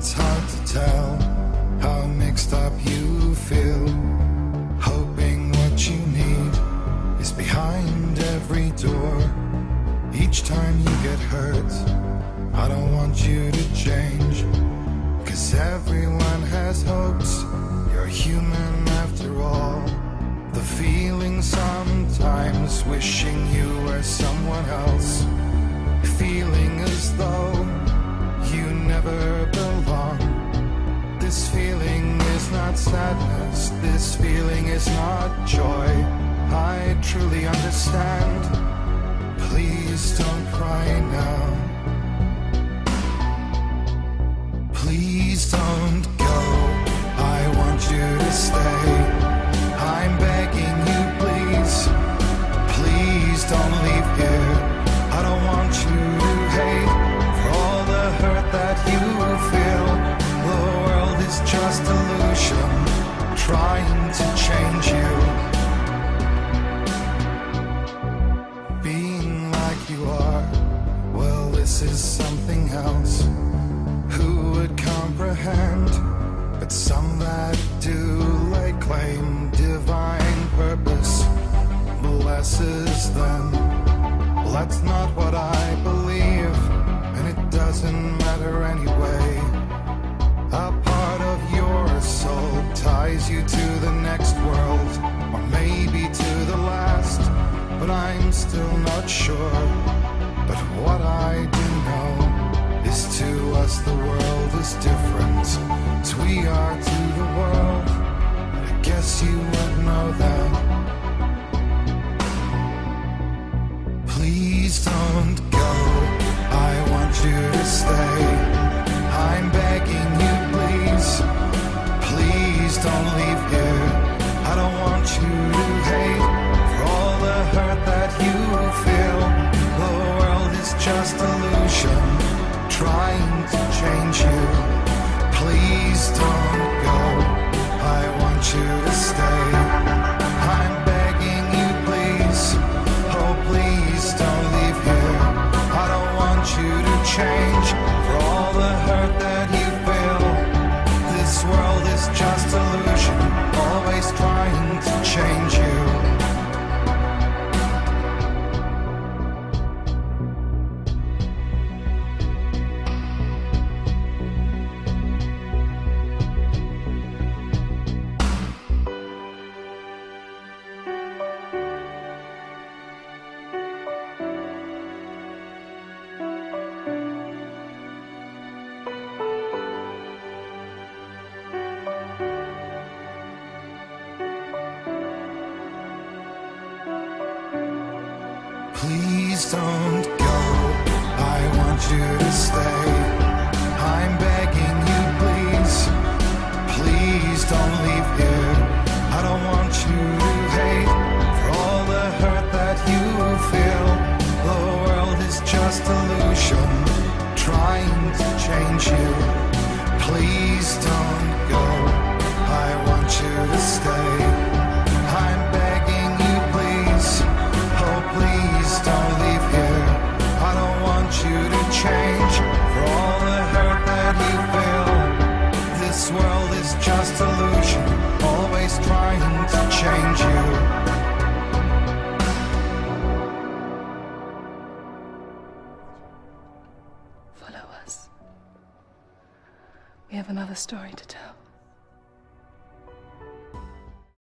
It's hard to tell how mixed up you feel, hoping what you need is behind every door. Each time you get hurt, I don't want you to change, 'cause everyone has hopes. You're human after all. The feeling sometimes wishing you were someone else, feeling as though you never belong. This feeling is not sadness, this feeling is not joy. I truly understand. Please don't cry now. Please don't go. I want you to stay. I'm begging you, please. Please don't leave here. I don't want you to hate for all the hurt that you feel. The world is just illusion, trying to change you. Being like you are, well, this is something else. Who would comprehend? But some that do lay claim divine purpose blesses them. Well, that's not what I believe, and it doesn't matter anyway. A part of your soul ties you to the next world, or maybe to the last, but I'm still not sure. But what I do know is, to us the world is different as we are to the world. I guess you would know that. Please don't go. I want you to stay. I'm begging you, please. Please don't leave here. I don't want you to hate for all the hurt that you feel. The world is just illusion, trying to change you. Please don't go. I want you to stay. I'm begging you, please. Oh, please don't leave here. I don't want you to change for all the hurt that you feel. This world is just illusion, always trying to change you. Please don't go. I want you to stay. I'm begging you, please. Please don't leave here. I don't want you to hate for all the hurt that you feel. The world is just illusion, trying to change you. Please don't go. I want you to stay. I'm begging you, please. Oh, please don't leave here. I don't want you to change for all the hurt that you feel. This world is just illusion, always trying to change you. Follow us. We have another story to tell.